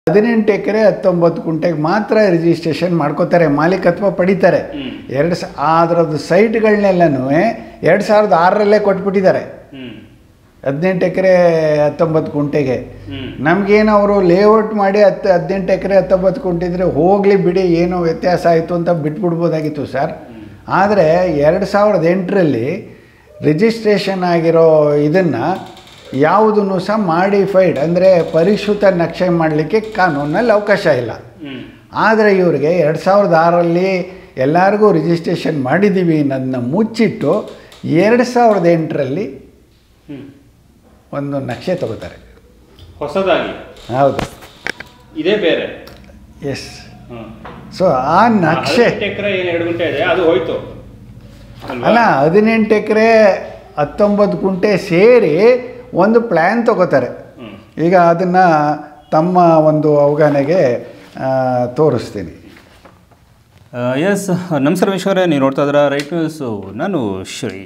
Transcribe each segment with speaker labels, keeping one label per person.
Speaker 1: 18 ಎಕರೆ 19 ಗುಂಟೆಗೆ ಮಾತ್ರ ರಿಜಿಸ್ಟ್ರೇಷನ್ ಮಾಡ್ಕೋತಾರೆ, ಮಾಲೀಕತ್ವ ಪಡಿತಾರೆ. ಅದರದ್ದು ಸೈಟ್ಗಳನ್ನೆಲ್ಲನೂ 2006ರಲ್ಲೇ ಕೊಟ್ಬಿಟ್ಟಿದ್ದಾರೆ. 18 ಎಕರೆ 19 ಗುಂಟೆಗೆ. ನಮಗೇನು ಅವರು ಲೇಔಟ್ ಮಾಡಿ 18 ಎಕರೆ 19 ಗುಂಟೆ ಇದ್ದರೆ ಹೋಗಲಿ ಬಿಡಿ, ಏನೋ ವ್ಯತ್ಯಾಸ ಆಯಿತು ಅಂತ ಬಿಟ್ಬಿಡ್ಬೋದಾಗಿತ್ತು ಸರ್. ಆದರೆ 2008ರಲ್ಲಿ ರಿಜಿಸ್ಟ್ರೇಷನ್ ಆಗಿರೋ ಇದನ್ನು ಯಾವುದೂ ಸಹ ಮಾಡಿಫೈಡ್ ಅಂದರೆ ಪರಿಷ್ಕೃತ ನಕ್ಷೆ ಮಾಡಲಿಕ್ಕೆ ಕಾನೂನಲ್ಲಿ ಅವಕಾಶ ಇಲ್ಲ. ಆದರೆ ಇವರಿಗೆ 2006ರಲ್ಲಿ ಎಲ್ಲರಿಗೂ ರಿಜಿಸ್ಟ್ರೇಷನ್ ಮಾಡಿದ್ದೀವಿ ಅನ್ನೋದನ್ನ ಮುಚ್ಚಿಟ್ಟು 2008ರಲ್ಲಿ ಒಂದು ನಕ್ಷೆ ತಗೋತಾರೆ
Speaker 2: ಹೊಸದಾಗಿ.
Speaker 1: ಹೌದು,
Speaker 2: ಇದೇ ಬೇರೆ.
Speaker 1: ಎಸ್. ಸೊ ಆ ನಕ್ಷೆ
Speaker 2: ಅದು ಹೋಯ್ತು
Speaker 1: ಅಲ್ಲ, 18 ಎಕರೆ 19 ಗುಂಟೆ ಸೇರಿ ಒಂದು ಪ್ಲ್ಯಾನ್ ತಗೋತಾರೆ. ಈಗ ಅದನ್ನು ತಮ್ಮ ಒಂದು ಅವಗಾನೆಗೆ ತೋರಿಸ್ತೀನಿ.
Speaker 2: ಎಸ್, ನಮಸ್ಕಾರ ವಿಶ್ವರೇ, ನೀವು ನೋಡ್ತಾ ಇದ್ದೀರಾ ರೈಟ್ ನ್ಯೂಸು. ನಾನು ಶ್ರೀ.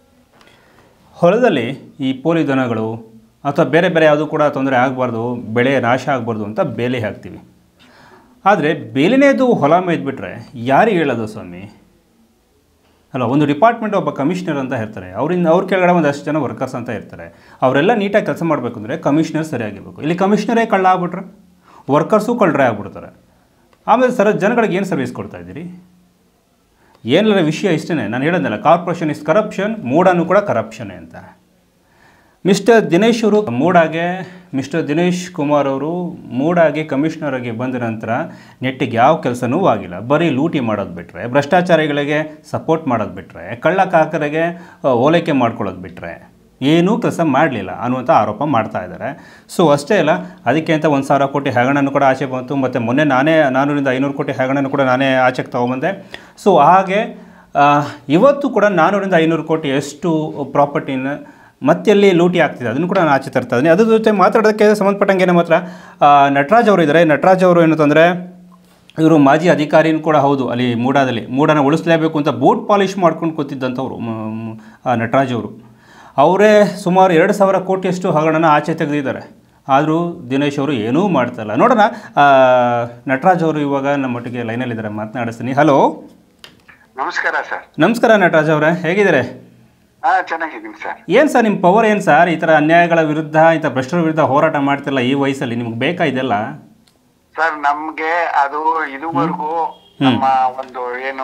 Speaker 2: ಹೊಲದಲ್ಲಿ ಈ ಪೋಲಿ ದನಗಳು ಅಥವಾ ಬೇರೆ ಬೇರೆ ಯಾವುದೂ ಕೂಡ ತೊಂದರೆ ಆಗಬಾರ್ದು, ಬೆಳೆ ನಾಶ ಆಗಬಾರ್ದು ಅಂತ ಬೇಲಿ ಹಾಕ್ತೀವಿ. ಆದರೆ ಬೇಲಿನೇದು ಹೊಲ ಮೇಯ್ದುಬಿಟ್ರೆ ಯಾರಿಗೆ ಹೇಳೋದು ಸ್ವಾಮಿ? ಅಲ್ಲ, ಒಂದು ಡಿಪಾರ್ಟ್ಮೆಂಟ್ ಒಬ್ಬ ಕಮಿಷನರ್ ಅಂತ ಇರ್ತಾರೆ, ಅವ್ರ ಕೆಳಗಡೆ ಒಂದಷ್ಟು ಜನ ವರ್ಕರ್ಸ್ ಅಂತ ಇರ್ತಾರೆ. ಅವರೆಲ್ಲ ನೀಟಾಗಿ ಕೆಲಸ ಮಾಡಬೇಕು ಅಂದರೆ ಕಮಿಷನರ್ ಸರಿಯಾಗಿರಬೇಕು. ಇಲ್ಲಿ ಕಮಿಷನರೇ ಕಳ್ಳ ಆಗ್ಬಿಟ್ರೆ ವರ್ಕರ್ಸು ಕಳ್ಳರೇ ಆಗ್ಬಿಡ್ತಾರೆ. ಆಮೇಲೆ ಜನಗಳಿಗೆ ಏನು ಸರ್ವಿಸ್ ಕೊಡ್ತಾಯಿದ್ದೀರಿ? ಏನೆಲ್ಲ ವಿಷಯ ಇಷ್ಟೇ, ನಾನು ಹೇಳೋದಲ್ಲ, ಕಾರ್ಪೊರೇಷನ್ ಇಸ್ ಕರಪ್ಷನ್, ಮೂಡಾನು ಕೂಡ ಕರಪ್ಷನ್ನೇ ಅಂತ. ಮಿಸ್ಟರ್ ದಿನೇಶ್ ಅವರು ಮೂಡಾಗೆ, ಮಿಸ್ಟರ್ ದಿನೇಶ್ ಕುಮಾರ್ ಅವರು ಮೂಡಾಗಿ ಕಮಿಷನರ್ ಆಗಿ ಬಂದ ನಂತರ ನೆಟ್ಟಿಗೆ ಯಾವ ಕೆಲಸನೂ ಆಗಿಲ್ಲ. ಬರೀ ಲೂಟಿ ಮಾಡೋದು ಬಿಟ್ಟರೆ, ಭ್ರಷ್ಟಾಚಾರಿಗಳಿಗೆ ಸಪೋರ್ಟ್ ಮಾಡೋದು ಬಿಟ್ಟರೆ, ಕಳ್ಳಕಾಕರಿಗೆ ಓಲೈಕೆ ಮಾಡ್ಕೊಳ್ಳೋದು ಬಿಟ್ಟರೆ ಏನೂ ಕೆಲಸ ಮಾಡಲಿಲ್ಲ ಅನ್ನುವಂಥ ಆರೋಪ ಮಾಡ್ತಾ ಇದ್ದಾರೆ. ಸೊ ಅಷ್ಟೇ ಅಲ್ಲ, ಅದಕ್ಕೆ ಅಂತ 1,000 ಕೋಟಿ ಹಗರಣನೂ ಕೂಡ ಆಚೆ ಬಂತು. ಮತ್ತು ಮೊನ್ನೆ 400-500 ಕೋಟಿ ಹಗರಣನೂ ಕೂಡ ನಾನೇ ಆಚೆಗೆ ತೊಗೊಂಬಂದೆ. ಸೊ ಹಾಗೆ ಇವತ್ತು ಕೂಡ 400-500 ಕೋಟಿ ಎಷ್ಟು ಪ್ರಾಪರ್ಟಿನ ಮತ್ತೆಲ್ಲಿ ಲೂಟಿ ಆಗ್ತಿದೆ ಅದನ್ನು ಕೂಡ ನಾನು ಆಚೆ ತರ್ತಾ ಇದ್ದೀನಿ. ಅದ್ರ ಜೊತೆ ಮಾತಾಡೋದಕ್ಕೆ ಸಂಬಂಧಪಟ್ಟಂಗೆ ನಮ್ಮ ಹತ್ರ ನಟರಾಜ್ ಅವರು ಇದ್ದಾರೆ. ನಟರಾಜ್ ಅವರು ಏನಂತಂದರೆ ಇವರು ಮಾಜಿ ಅಧಿಕಾರಿನೂ ಕೂಡ ಹೌದು. ಅಲ್ಲಿ ಮೂಡಾನ ಉಳಿಸಲೇಬೇಕು ಅಂತ ಬೂಟ್ ಪಾಲಿಷ್ ಮಾಡ್ಕೊಂಡು ಕೂತಿದ್ದಂಥವ್ರು ನಟರಾಜ್ ಅವರು. ಅವರೇ ಸುಮಾರು 2,000 ಕೋಟಿಯಷ್ಟು ಹಗರಣನ ಆಚೆ ತೆಗೆದಿದ್ದಾರೆ. ಆದರೂ ದಿನೇಶ್ ಅವರು ಏನೂ ಮಾಡ್ತಾಯಿಲ್ಲ. ನೋಡೋಣ, ನಟರಾಜ್ ಅವರು ಇವಾಗ ನಮ್ಮೊಟ್ಟಿಗೆ ಲೈನಲ್ಲಿದ್ದಾರೆ, ಮಾತನಾಡಿಸ್ತೀನಿ. ಹಲೋ,
Speaker 3: ನಮಸ್ಕಾರ ಸರ್.
Speaker 2: ನಮಸ್ಕಾರ ನಟರಾಜ್ ಅವರೇ, ಹೇಗಿದ್ದಾರೆ?
Speaker 3: ಚೆನ್ನಾಗಿದ್ದೀನಿ ಸರ್.
Speaker 2: ಏನು ಸರ್ ನಿಮ್ಮ ಪವರ್ ಏನು ಸರ್? ಈ ಥರ ಅನ್ಯಾಯಗಳ ವಿರುದ್ಧ, ಈ ಥರ ಭ್ರಷ್ಟರ ವಿರುದ್ಧ ಹೋರಾಟ ಮಾಡ್ತಿಲ್ಲ ಈ ವಯಸ್ಸಲ್ಲಿ, ನಿಮ್ಗೆ ಬೇಕಾ ಇದೆಲ್ಲ?
Speaker 3: ಸರ್, ನಮ್ಗೆ ಅದು ಇದುವರೆಗೂ ನಮ್ಮ ಒಂದು ಏನು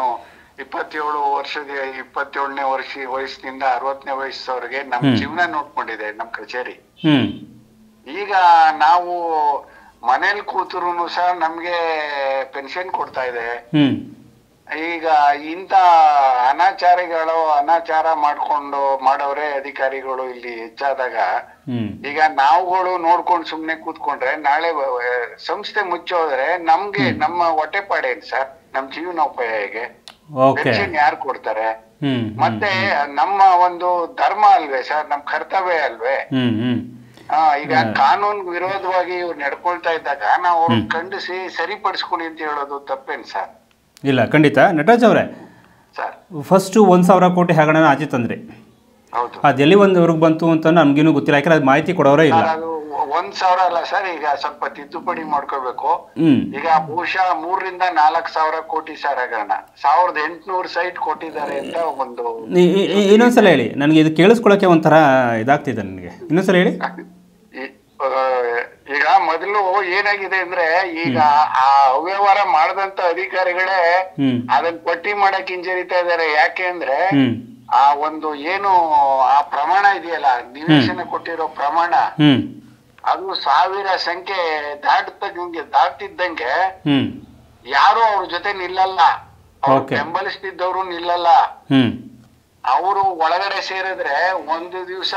Speaker 3: 27ನೇ ವಯಸ್ಸಿನಿಂದ 60ನೇ ವಯಸ್ಸವರೆಗೆ ನಮ್ ಜೀವನ ನೋಡ್ಕೊಂಡಿದೆ ನಮ್ ಕಚೇರಿ. ಈಗ ನಾವು ಮನೇಲಿ ಕೂತರು ಸಹ ನಮ್ಗೆ ಪೆನ್ಷನ್ ಕೊಡ್ತಾ ಇದೆ. ಈಗ ಇಂತ ಅನಾಚಾರ ಮಾಡೋರೇ ಅಧಿಕಾರಿಗಳು ಇಲ್ಲಿ ಹೆಚ್ಚಾದಾಗ ಈಗ ನಾವುಗಳು ನೋಡ್ಕೊಂಡು ಸುಮ್ನೆ ಕೂತ್ಕೊಂಡ್ರೆ ನಾಳೆ ಸಂಸ್ಥೆ ಮುಚ್ಚೋದ್ರೆ ನಮ್ಗೆ ನಮ್ಮ ಹೊಟ್ಟೆಪಾಡೇನ್ ಸರ್? ನಮ್ ಜೀವನೋಪಾಯಗೆ ಪೆನ್ಷನ್ ಯಾರು ಕೊಡ್ತಾರೆ? ಮತ್ತೆ ನಮ್ಮ ಒಂದು ಧರ್ಮ ಅಲ್ವೇ ಸರ್, ನಮ್ ಕರ್ತವ್ಯ ಅಲ್ವೇ? ಈಗ ಕಾನೂನು ವಿರೋಧವಾಗಿ ಇವ್ರು ನಡ್ಕೊಳ್ತಾ ಇದ್ದಾಗ ನಾವು ಅವ್ರನ್ನ ಖಂಡಿಸಿ ಸರಿಪಡಿಸ್ಕೊಳ್ಳಿ ಅಂತ ಹೇಳೋದು ತಪ್ಪೇನ್ ಸರ್?
Speaker 2: ಇಲ್ಲ, ಖಂಡಿತ. ನಟರಾಜ್ ಅವರೇ, ಫಸ್ಟು 1,000 ಕೋಟಿ ಹಗರಣ ಆಚೆ ತಂದ್ರಿ, ಅದು ಎಲ್ಲಿವರೆಗೆ ಬಂತು ಅಂತ ನಮ್ಗೇನು ಗೊತ್ತಿಲ್ಲ, ಯಾಕಂದ್ರೆ ಅದು ಮಾಹಿತಿ ಕೊಡೋರೇ ಇಲ್ಲ.
Speaker 3: 1,000 ಅಲ್ಲ ಸರ್, ಈಗ ಸ್ವಲ್ಪ ತಿದ್ದುಪಡಿ ಮಾಡ್ಕೋಬೇಕು. ಈಗ ಬಹುಶಃ 3,000-4,000 ಕೋಟಿ ಸರ್ ಹಗರಣ. 1,800 ಸೈಟ್ ಕೊಟ್ಟಿದ್ದಾರೆ ಅಂತ ಒಂದು.
Speaker 2: ಇನ್ನೊಂದ್ಸಲ ಹೇಳಿ, ನನಗೆ ಇದು ಕೇಳಿಸ್ಕೊಳಕ್ಕೆ ಒಂಥರ ಇದಾಗ್ತಿದೆ ನನಗೆ, ಇನ್ನೊಂದ್ಸಲ ಹೇಳಿ.
Speaker 3: ಈಗ ಮೊದಲು ಏನಾಗಿದೆ ಅಂದ್ರೆ, ಈಗ ಆ ಅವ್ಯವಹಾರ ಮಾಡದಂತ ಅಧಿಕಾರಿಗಳೇ ಅದನ್ನ ಪಟ್ಟಿ ಮಾಡಕ್ ಹಿಂಜರಿತಾ ಇದಾರೆ. ಯಾಕೆ ಅಂದ್ರೆ ಆ ಒಂದು ಏನು ಆ ಪ್ರಮಾಣ ಇದೆಯಲ್ಲ, ನಿವೇಶನ ಕೊಟ್ಟಿರೋ ಪ್ರಮಾಣ, ಅದು 1000 ಸಂಖ್ಯೆ ದಾಟ್ತಿದ್ದಂಗೆ ಯಾರು ಅವ್ರ ಜೊತೆ ನಿಲ್ಲಲ್ಲ, ಅವ್ರು ಬೆಂಬಲಿಸ್ತಿದ್ದವ್ರು ನಿಲ್ಲಲ್ಲ. ಅವರು ಒಳಗಡೆ ಸೇರಿದ್ರೆ ಒಂದು ದಿವಸ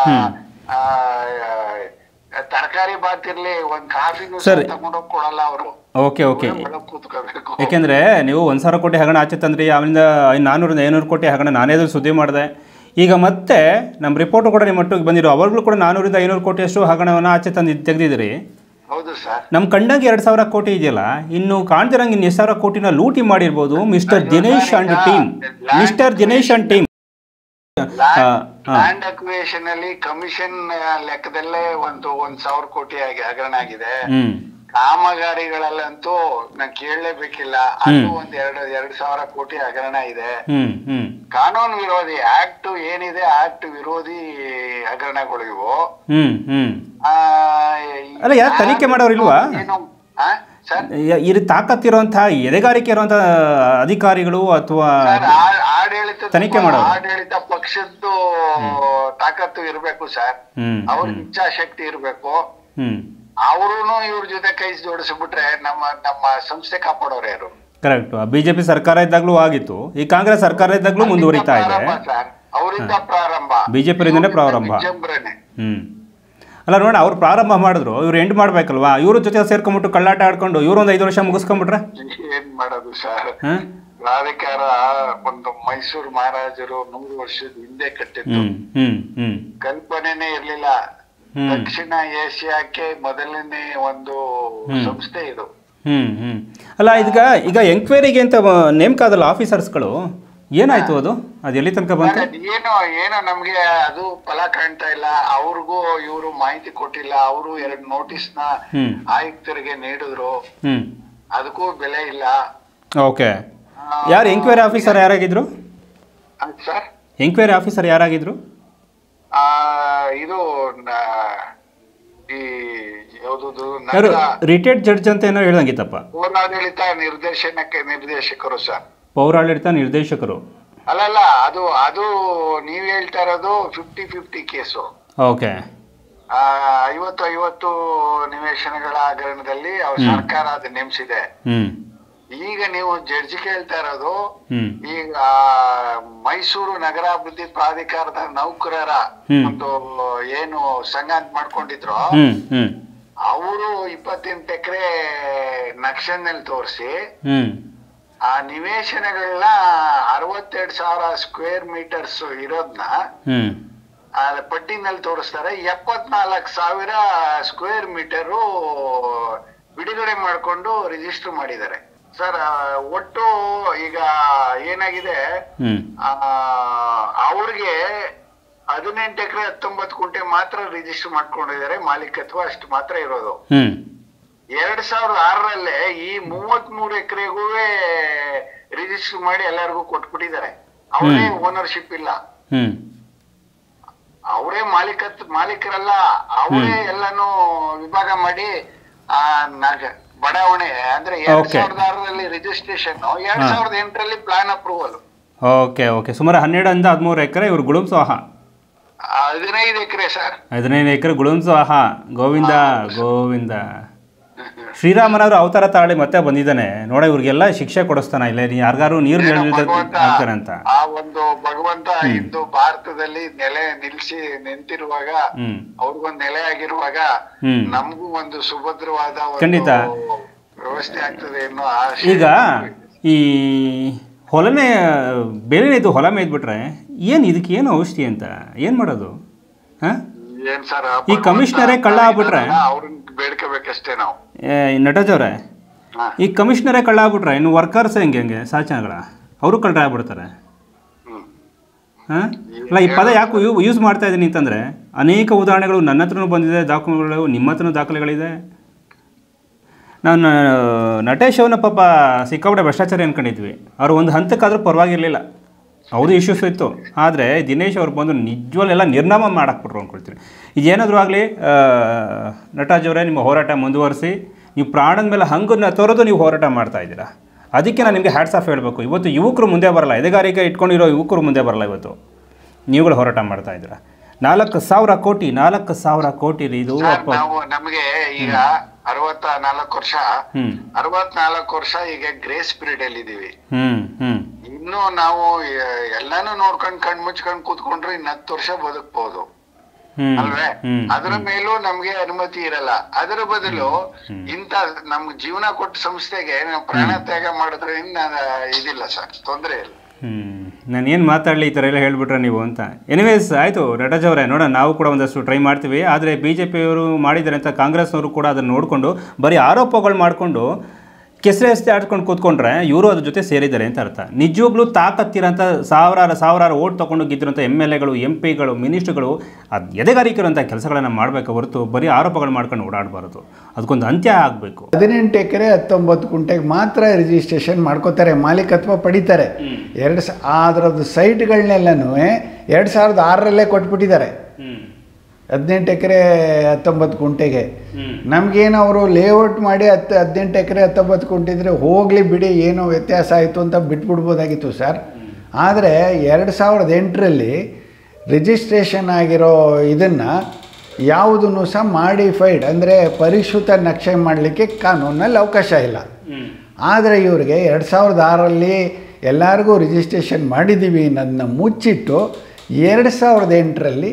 Speaker 3: ತರಕಾರಿ ಬಾತ್ ಇರ್ಲಿ, ಒಂದ್ ಕಾಫಿ ತಗೊಂಡೋಗಿ ಕೊಡಲ್ಲ ಅವರು.
Speaker 2: ಓಕೆ, ಯಾಕೆಂದ್ರೆ ನೀವು 1,000 ಕೋಟಿ ಹಗರಣ ಆಚೆ ತಂದ್ರಿ, ಆಮೇಲಿಂದ 400-500 ಕೋಟಿ ಹಗರಣ ನಾನೇ ಸುದ್ದಿ ಮಾಡಿದೆ. ಈಗ ಮತ್ತೆ ನಮ್ಮ ರಿಪೋರ್ಟ್ ಕೂಡ ನಿಮ್ಮ ಮಟ್ಟಿಗೆ ಬಂದಿರೋ, ಅವಾಗಲೂ ಕೂಡ 400-500 ಕೋಟಿಯಷ್ಟು ಹಗರಣವನ್ನು ಆಚೆ ತೆಗೆದಿದ್ದೀರಿ. ನಮ್ಮ ಕಂಡಂಗೆ 2,000 ಕೋಟಿ ಇದೆಯಲ್ಲ, ಇನ್ನು ಕಾಣ್ತಿರಂಗೆ ಇನ್ನು 1,000 ಕೋಟಿನ ಲೂಟಿ ಮಾಡಿರ್ಬೋದು mister Dinesh and team.
Speaker 3: Land acquisition ಅಲ್ಲಿ ಕಮಿಷನ್ ಲೆಕ್ಕದಲ್ಲೇ 1,000 ಕೋಟಿ ಹಗರಣ ಆಗಿದೆ. ಕಾಮಗಾರಿಗಳಲ್ಲಂತೂ ನಾನ್ ಕೇಳಲೇಬೇಕಿಲ್ಲ. ಅದು ಒಂದ್ 2,000 ಕೋಟಿ ಹಗರಣ ಇದೆ. ಕಾನೂನು ವಿರೋಧಿ ಆಕ್ಟ್ ಏನಿದೆ, ಆಕ್ಟ್ ವಿರೋಧಿ ಹಗರಣಗಳು ಇವು.
Speaker 2: ಅಲ್ಲ, ಯಾರು ತನಿಖೆ ಮಾಡೋರು ಇಲ್ವಾ? ಇದು ತಾಕತ್ತಿರುವಂತಹ ಎದೆಗಾರಿಕೆ ಇರುವಂತಹ ಅಧಿಕಾರಿಗಳು ಅಥವಾ ತನಿಖೆ ಮಾಡೋರು?
Speaker 3: ಆಡಳಿತ ಪಕ್ಷದ್ದು ತಾಕತ್ತು ಇರ್ಬೇಕು ಸರ್, ಅವ್ರ ಇಚ್ಛಾಶಕ್ತಿ ಇರ್ಬೇಕು. ಅವ್ರು ಇವ್ರ ಜೊತೆ ಕೈ ಜೋಡಿಸ್ಬಿಟ್ರೆ ನಮ್ಮ ಸಂಸ್ಥೆ ಕಾಪಾಡೋರು ಯಾರು?
Speaker 2: ಕರೆಕ್ಟ್. ಬಿಜೆಪಿ ಸರ್ಕಾರ ಇದ್ದಾಗ್ಲೂ ಆಗಿತ್ತು, ಈ ಕಾಂಗ್ರೆಸ್ ಸರ್ಕಾರ ಇದ್ದಾಗ್ಲೂ ಮುಂದುವರಿತಾ ಇದೆ.
Speaker 3: ಅವರಿಂದ ಪ್ರಾರಂಭ,
Speaker 2: ಬಿಜೆಪಿಯಿಂದನೇ ಪ್ರಾರಂಭ. ಅಲ್ಲ ನೋಡ, ಅವ್ರು ಪ್ರಾರಂಭ ಮಾಡಿದ್ರು, ಇವ್ರು ಎಂಡ್ ಮಾಡ್ಬೇಕಲ್ವಾ? ಇವ್ರ ಜೊತೆ ಸೇರ್ಕೊಂಡ್ಬಿಟ್ಟು ಕಳ್ಳಾಟ ಆಡ್ಕೊಂಡು ಇವ್ರು ಒಂದು 5 ವರ್ಷ ಮುಗಿಸ್ಕೊಂಡ್ಬಿಟ್ರೆ
Speaker 3: ಏನ್ ಮಾಡೋದು ಸರ್? ರಾಧಿಕಾರ ಒಂದು ಮೈಸೂರು ಮಹಾರಾಜರು 100 ವರ್ಷದ ಹಿಂದೆ ಕಟ್ಟಿದ್ದು ಕಲ್ಪನೆನೇ ಇರ್ಲಿಲ್ಲ. ದಕ್ಷಿಣ ಏಷ್ಯಾಕ್ಕೆ ಮೊದಲನೇ ಒಂದು ಸಂಸ್ಥೆ ಇದು.
Speaker 2: ಅಲ್ಲ, ಈಗ ಎಂಕ್ವೈರಿಗೆ ಅಂತ ನೇಮಕ ಆದಲ್ಲ ಆಫೀಸರ್ಸ್ಗಳು, ಏನಾಯ್ತು ಅದು ಎಲ್ಲಿ ತನಕ ಬಂತು?
Speaker 3: ಏನೋ ನಮ್ಗೆ ಅದು ಫಲ ಕಾಣ್ತಾ ಇಲ್ಲ. ಅವ್ರಿಗೂ ಇವರು ಮಾಹಿತಿ ಕೊಟ್ಟಿಲ್ಲ. ಅವರು 2 ನೋಟಿಸ್ನ ಆಯುಕ್ತರಿಗೆ ನೀಡಿದ್ರು, ಅದಕ್ಕೂ ಬೆಲೆ ಇಲ್ಲ.
Speaker 2: ಓಕೆ. ಯಾರು ಎಂಕ್ವೈರಿ ಆಫೀಸರ್ ಯಾರಾಗಿದ್ರು
Speaker 3: ಸರ್?
Speaker 2: ಎಂಕ್ವೈರಿ ಆಫೀಸರ್ ಯಾರಾಗಿದ್ರು?
Speaker 3: ಇದು ಈ
Speaker 2: ರಿಟೈರ್ಡ್ ಜಡ್ಜ್ ಅಂತ ಏನೋ ಹೇಳ್ದಂಗಿತ್ತಪ್ಪ.
Speaker 3: ಪೌರಾಡಳಿತ ನಿರ್ದೇಶಕರು ಸರ್.
Speaker 2: ಪೌರಾಡಳಿತ ನಿರ್ದೇಶಕರು
Speaker 3: ಅಲ್ಲಲ್ಲ, ಅದು ನೀವ್ ಹೇಳ್ತಾ ಇರೋದು 50-50 ಕೇಸು.
Speaker 2: ಓಕೆ.
Speaker 3: 50 ನಿವೇಶನಗಳ ಹಗರಣದಲ್ಲಿ ಅವ್ರ ಸರ್ಕಾರ ಅದು ನೇಮಿಸಿದೆ. ಈಗ ನೀವು ಜಡ್ಜ್ ಕೇಳ್ತಾ ಇರೋದು ಈಗ ಮೈಸೂರು ನಗರಾಭಿವೃದ್ಧಿ ಪ್ರಾಧಿಕಾರದ ನೌಕರರ ಒಂದು ಏನು ಸಂಘ ಅಂತ ಮಾಡ್ಕೊಂಡಿದ್ರು, ಅವರು 28 ಎಕರೆ ನಕ್ಷೆನಲ್ಲಿ ತೋರಿಸಿ ಆ ನಿವೇಶನಗಳನ್ನ 62,000 ಸ್ಕ್ವೇರ್ ಮೀಟರ್ಸ್ ಇರೋದ್ನ ಪಟ್ಟಿನಲ್ಲಿ ತೋರಿಸ್ತಾರೆ. 74,000 ಸ್ಕ್ವೇರ್ ಮೀಟರು ಬಿಡುಗಡೆ ಮಾಡಿಕೊಂಡು ರಿಜಿಸ್ಟರ್ ಮಾಡಿದ್ದಾರೆ ಸರ್. ಒಟ್ಟು ಈಗ ಏನಾಗಿದೆ, ಅವ್ರಿಗೆ 18 ಎಕರೆ 19 ಗುಂಟೆ ಮಾತ್ರ ರಿಜಿಸ್ಟರ್ ಮಾಡ್ಕೊಂಡಿದ್ದಾರೆ, ಮಾಲೀಕತ್ವ ಅಷ್ಟು ಮಾತ್ರ ಇರೋದು. 2006ರಲ್ಲೇ ಈ 33 ಎಕರೆಗೂ ರಿಜಿಸ್ಟರ್ ಮಾಡಿ ಎಲ್ಲರಿಗೂ ಕೊಟ್ಬಿಟ್ಟಿದ್ದಾರೆ. ಅವರೇ ಓನರ್ಶಿಪ್ ಇಲ್ಲ, ಅವರೇ ಮಾಲೀಕರಲ್ಲ, ಅವರೇ ಎಲ್ಲಾನು ವಿಭಾಗ ಮಾಡಿ ಬಡಾವಣೆ ಅಂದ್ರೆ 2006ರಲ್ಲಿ ರಿಜಿಸ್ಟ್ರೇಷನ್, 2008ರಲ್ಲಿ ಪ್ಲಾನ್ ಅಪ್ರೂವಲ್.
Speaker 2: ಓಕೆ. ಸುಮಾರು 12-13 ಎಕರೆ ಇವ್ರು ಗುಳುಂಸೋಹ.
Speaker 3: 15 ಎಕರೆ ಸರ್.
Speaker 2: 15 ಎಕರೆ ಗುಳುಂಸೋಹ. ಗೋವಿಂದ ಗೋವಿಂದ. ಶ್ರೀರಾಮನವರು ಅವತಾರ ತಾಳಿ ಮತ್ತೆ ಬಂದಿದ್ದಾನೆ ನೋಡ, ಇವ್ರಿಗೆಲ್ಲ ಶಿಕ್ಷೆ ಕೊಡಿಸ್ತಾನ. ಇಲ್ಲ ಯಾರಿಗಾರು ನೀರು ಹಾಕ್ತಾನೆ ಅಂತ
Speaker 3: ಆ ಒಂದು ಭಗವಂತ ಇಂದು ಭಾರತದಲ್ಲಿ ನೆಲೆ ನಿಂತಿರುವಾಗ, ಅವ್ರಿಗೊಂದು ನೆಲೆ ಆಗಿರುವಾಗ ನಮಗೂ ಒಂದು ಸುಭದ್ರವಾದ
Speaker 2: ಖಂಡಿತ
Speaker 3: ವ್ಯವಸ್ಥೆ ಆಗ್ತದೆ ಅನ್ನೋ
Speaker 2: ಈಗ ಈ ಹೊಲನೇ ಬೇರೆ ಇದು ಹೊಲ ಮೇಯ್ದ್ಬಿಟ್ರೆ ಏನು ಇದಕ್ಕೆ ಏನು ಔಷಧಿ ಅಂತ ಏನು ಮಾಡೋದು? ಈ ಕಮಿಷನರೇ ಕಳ್ಳ ಆಗ್ಬಿಟ್ರೆ
Speaker 3: ಬೇಡ್ಕೋಬೇಕಷ್ಟೇ ನಾವು.
Speaker 2: ನಟರಾಜ್ ಅವರೇ, ಈ ಕಮಿಷನರೇ ಕಳ್ಳ ಆಗ್ಬಿಟ್ರೆ ಇನ್ನು ವರ್ಕರ್ಸ್ ಹೆಂಗೆ ಸಾಚನಗಳ ಅವರು ಕಳ್ಳ ಆಗ್ಬಿಡ್ತಾರೆ. ಅಲ್ಲ, ಈ ಪದ ಯಾಕೆ ಯೂಸ್ ಮಾಡ್ತಾ ಇದ್ದೀನಿ ಅಂತಂದರೆ ಅನೇಕ ಉದಾಹರಣೆಗಳು ನನ್ನ ಹತ್ರನೂ ಬಂದಿದೆ, ದಾಖಲೆಗಳು ನಿಮ್ಮ ಹತ್ರನೂ ದಾಖಲೆಗಳಿದೆ. ನಾನು ನಟೇಶ್ ಅವನ ಪಾಪ ಸಿಕ್ಕಾಪಟ್ಟೆ ಭ್ರಷ್ಟಾಚಾರ ಅಂದ್ಕೊಂಡಿದ್ವಿ. ಅವರು ಒಂದು ಹಂತಕ್ಕಾದರೂ ಪರವಾಗಿರಲಿಲ್ಲ, ಹೌದು ಇಶ್ಯೂಸ್ ಇತ್ತು. ಆದರೆ ದಿನೇಶ್ ಅವ್ರು ಬಂದು ನಿಜವಲ್ಲೆಲ್ಲ ನಿರ್ನಾಮ ಮಾಡಾಕ್ಬಿಟ್ರು ಅಂದ್ಕೊಳ್ತೀನಿ. ಇದೇನಾದರೂ ಆಗಲಿ ನಟರಾಜ್ ಅವರೇ, ನಿಮ್ಮ ಹೋರಾಟ ಮುಂದುವರಿಸಿ. ನೀವು ಪ್ರಾಣದ ಮೇಲೆ ಹಂಗನ್ನು ತೋರೋದು ನೀವು ಹೋರಾಟ ಮಾಡ್ತಾ ಇದ್ದೀರಾ. ಅದಕ್ಕೆ ನಾನು ನಿಮಗೆ ಹ್ಯಾಟ್ಸ್ ಆಫ್ ಹೇಳಬೇಕು. ಇವತ್ತು ಯುವಕರು ಮುಂದೆ ಬರಲ್ಲ, ಎದೆಗಾರಿಕೆ ಇಟ್ಕೊಂಡಿರೋ ಯುವಕರು ಮುಂದೆ ಬರಲ್ಲ. ಇವತ್ತು ನೀವುಗಳು ಹೋರಾಟ ಮಾಡ್ತಾ ಇದ್ದೀರಾ. 4,000 ಕೋಟಿ 4,000 ಕೋಟಿ ಇದು.
Speaker 3: ನಮಗೆ ಈಗ 64 ವರ್ಷ 64 ವರ್ಷ ಈಗ ಗ್ರೇಸ್ ಪೀರಿಯಡ್ ಅಲ್ಲಿ ಇದೀವಿ. ಇನ್ನು ನಾವು ಎಲ್ಲಾನು ನೋಡ್ಕೊಂಡ್ ಕಣ್ ಮುಚ್ಕೊಂಡ್ ಕೂತ್ಕೊಂಡ್ರೆ ಇನ್ನು 10 ವರ್ಷ ಬದುಕ್ಬಹುದು ಅಲ್ವೇ? ಅದರ ಮೇಲೂ ನಮ್ಗೆ ಅನುಮತಿ ಇರಲ್ಲ. ಅದರ ಬದಲು ಇಂತ ನಮ್ಗೆ ಜೀವನ ಕೊಟ್ಟ ಸಂಸ್ಥೆಗೆ ನಾವು ಪ್ರಾಣ ತ್ಯಾಗ ಮಾಡಿದ್ರೆ ಇದಿಲ್ಲ ಸರ್, ತೊಂದರೆ ಇಲ್ಲ.
Speaker 2: ನಾನು ಏನು ಮಾತಾಡಲಿ, ಈ ಥರ ಎಲ್ಲ ಹೇಳ್ಬಿಟ್ರೆ ನೀವು ಅಂತ. ಎನಿವೇಸ್ ಆಯಿತು ನಟರಾಜ್ ಅವರೇ, ನೋಡೋಣ, ನಾವು ಕೂಡ ಒಂದಷ್ಟು ಟ್ರೈ ಮಾಡ್ತೀವಿ. ಆದರೆ ಬಿ ಜೆ ಪಿಯವರು ಮಾಡಿದ್ದಾರೆ ಅಂತ ಕಾಂಗ್ರೆಸ್ನವರು ಕೂಡ ಅದನ್ನು ನೋಡಿಕೊಂಡು ಬರೀ ಆರೋಪಗಳು ಮಾಡಿಕೊಂಡು ಕೆಸರೆ ಆಡ್ಕೊಂಡು ಕೂತ್ಕೊಂಡ್ರೆ ಇವರು ಅದ್ರ ಜೊತೆ ಸೇರಿದ್ದಾರೆ ಅಂತ ಅರ್ಥ. ನಿಜವಾಗ್ಲೂ ತಾಕತ್ತಿರೋಂಥ ಸಾವಿರಾರು ಓಟ್ ತೊಗೊಂಡು ಗೆದ್ದಿರೋಂಥ MLAಗಳು, MP ಗಳು, ಮಿನಿಸ್ಟ್ರುಗಳು ಅದು ಎದೆಗಾರಿಕೆರಂಥ ಕೆಲಸಗಳನ್ನು ಮಾಡಬೇಕು ಹೊರತು ಬರೀ ಆರೋಪಗಳು ಮಾಡ್ಕೊಂಡು ಓಡಾಡಬಾರ್ದು. ಅದಕ್ಕೊಂದು ಅಂತ್ಯ ಆಗಬೇಕು.
Speaker 1: 18 ಎಕರೆ 19 ಗುಂಟೆಗೆ ಮಾತ್ರ ರಿಜಿಸ್ಟ್ರೇಷನ್ ಮಾಡ್ಕೋತಾರೆ, ಮಾಲೀಕತ್ವ ಪಡಿತಾರೆ. ಅದರದ್ದು ಸೈಟ್ಗಳನ್ನೆಲ್ಲನೂ 2006ರಲ್ಲೇ ಕೊಟ್ಬಿಟ್ಟಿದ್ದಾರೆ. 18 ಎಕರೆ 19 ಗುಂಟೆಗೆ. ನಮಗೇನು ಅವರು ಲೇಔಟ್ ಮಾಡಿ 18 ಎಕರೆ 19 ಗುಂಟೆ ಇದ್ದರೆ ಹೋಗಲಿ ಬಿಡಿ, ಏನೋ ವ್ಯತ್ಯಾಸ ಆಯಿತು ಅಂತ ಬಿಟ್ಬಿಡ್ಬೋದಾಗಿತ್ತು ಸರ್. ಆದರೆ 2008ರಲ್ಲಿ ರಿಜಿಸ್ಟ್ರೇಷನ್ ಆಗಿರೋ ಇದನ್ನು ಯಾವುದೂ ಸಹ ಮಾಡಿಫೈಡ್ ಅಂದರೆ ಪರಿಷ್ಕೃತ ನಕ್ಷೆ ಮಾಡಲಿಕ್ಕೆ ಕಾನೂನಲ್ಲಿ ಅವಕಾಶ ಇಲ್ಲ. ಆದರೆ ಇವರಿಗೆ 2006ರಲ್ಲಿ ಎಲ್ಲರಿಗೂ ರಿಜಿಸ್ಟ್ರೇಷನ್ ಮಾಡಿದ್ದೀವಿ ಅನ್ನೋದನ್ನ ಮುಚ್ಚಿಟ್ಟು 2008ರಲ್ಲಿ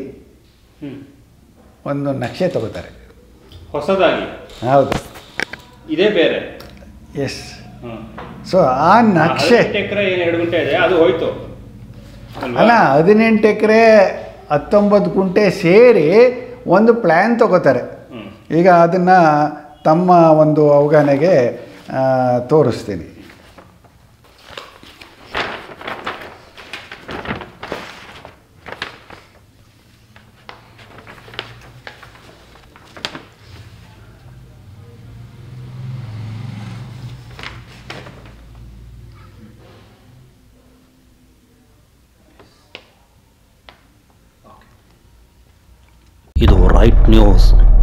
Speaker 1: ಒಂದು ನಕ್ಷೆ ತಗೋತಾರೆ
Speaker 2: ಹೊಸದಾಗಿ.
Speaker 1: ಹೌದು,
Speaker 2: ಇದೇ ಬೇರೆ.
Speaker 1: ಎಸ್. ಸೊ ಆ ನಕ್ಷೆ
Speaker 2: 2 ಗುಂಟೆ ಇದೆ, ಅದು ಹೋಯ್ತು
Speaker 1: ಅಲ್ಲ, 18 ಎಕರೆ 19 ಗುಂಟೆ ಸೇರಿ ಒಂದು ಪ್ಲ್ಯಾನ್ ತಗೋತಾರೆ. ಈಗ ಅದನ್ನು ತಮ್ಮ ಒಂದು ಅವಗಾನೆಗೆ ತೋರಿಸ್ತೀನಿ.
Speaker 4: ಇದು ರೈಟ್ ನ್ಯೂಸ್.